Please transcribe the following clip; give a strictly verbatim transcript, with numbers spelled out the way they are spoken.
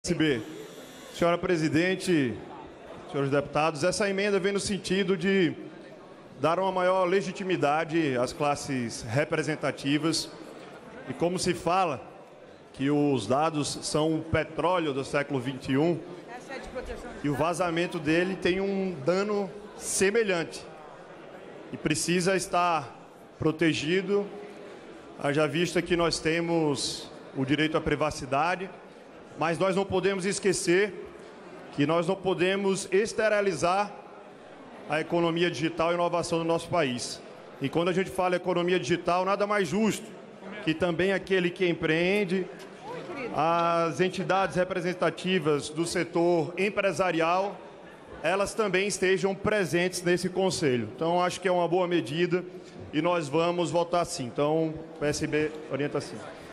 P S B. Senhora Presidente, senhores deputados, essa emenda vem no sentido de dar uma maior legitimidade às classes representativas e como se fala que os dados são o petróleo do século vinte e um e o vazamento dele tem um dano semelhante e precisa estar protegido, haja vista que nós temos o direito à privacidade, mas nós não podemos esquecer que nós não podemos esterilizar a economia digital e inovação do nosso país. E quando a gente fala economia digital, nada mais justo que também aquele que empreende, as entidades representativas do setor empresarial, elas também estejam presentes nesse conselho. Então, acho que é uma boa medida e nós vamos votar sim. Então, o P S B orienta sim.